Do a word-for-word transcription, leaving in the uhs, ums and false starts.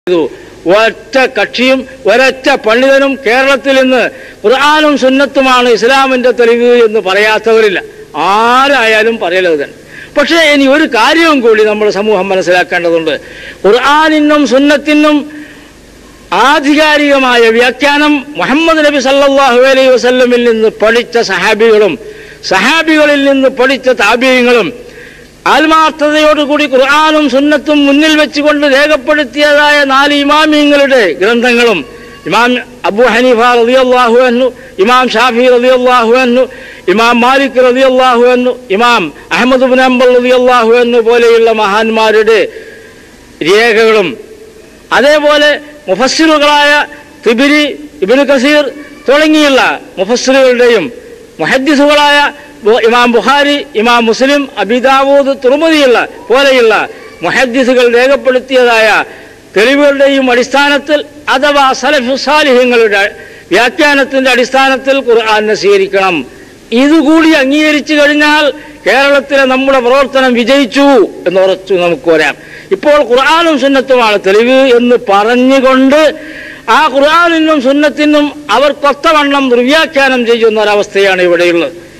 ഒറ്റ കക്ഷിയും ഒരൊറ്റ പണ്ഡിതനും കേരളത്തിൽ നിന്ന് ഖുർആനും സുന്നത്തുമാണ് ഇസ്ലാമിന്റെ തെളിവ് എന്ന് പറയാത്തവരില്ല. ആരായാലും പറയലത് തന്നെ. പക്ഷേ ഇനി ഒരു കാര്യവും കൂടി നമ്മുടെ സമൂഹം മനസ്സിലാക്കേണ്ടതുണ്ട്. ഖുർആനിനും സുന്നത്തിനും ആധികാരികമായ വ്യാഖ്യാനം മുഹമ്മദ് നബി സല്ലല്ലാഹു അലൈഹി വസല്ലമിൽ നിന്ന് പഠിച്ച സഹാബികളും സഹാബികളിൽ നിന്ന് പഠിച്ച താബീഈങ്ങളും ആത്മാർത്ഥതയോടുകൂടി ഖുർആനും സുന്നത്തും മുന്നിൽ വെച്ചുകൊണ്ട് രേഖപ്പെടുത്തിയതായ നാല് ഇമാമിങ്ങളുടെ ഗ്രന്ഥങ്ങളും ഇമാം അബൂ ഹനീഫ റളിയല്ലാഹു അൻഹു, ഇമാം ഷാഫി റളിയല്ലാഹു അൻഹു, ഇമാം മാലിക് റളിയല്ലാഹു അൻഹു, ഇമാം അഹ്മദ് ഇബ്നു ഹംബൽ റളിയല്ലാഹു അൻഹു പോലെയുള്ള മഹാന്മാരുടെ രേഖകളും അതേപോലെ മുഫസ്സിറുകളായ തിബിരി, ഇബ്നു കസീർ തുടങ്ങിയുള്ള മുഫസ്സിറുകളുടെയും മുഹദ്ദിസുകളായ ഇമാം ബുഖാരി, ഇമാം മുസ്ലിം, അബീ ദാവൂദ്, തുർമുദിയുള്ള പോലെയുള്ള മുഹദ്ദിസുകൾ രേഖപ്പെടുത്തിയതായ തെളിവുകളുടെയും അടിസ്ഥാനത്തിൽ അഥവാ സലഫു സാലിഹ്യങ്ങളുടെ വ്യാഖ്യാനത്തിന്റെ അടിസ്ഥാനത്തിൽ ഖുർആനെ സ്വീകരിക്കണം. ഇതുകൂടി അംഗീകരിച്ചു കഴിഞ്ഞാൽ കേരളത്തിലെ നമ്മുടെ പ്രവർത്തനം വിജയിച്ചു എന്നുറച്ചു നമുക്ക് പറയാം. ഇപ്പോൾ ഖുർആനും സുന്നത്തുമാണ് തെളിവ് എന്ന് പറഞ്ഞുകൊണ്ട് ആ ഖുർആനിനും സുന്നത്തിനും അവർ കൊത്തവണ്ണം ദുർവ്യാഖ്യാനം ചെയ്യുന്ന ഒരവസ്ഥയാണ് ഇവിടെയുള്ളത്.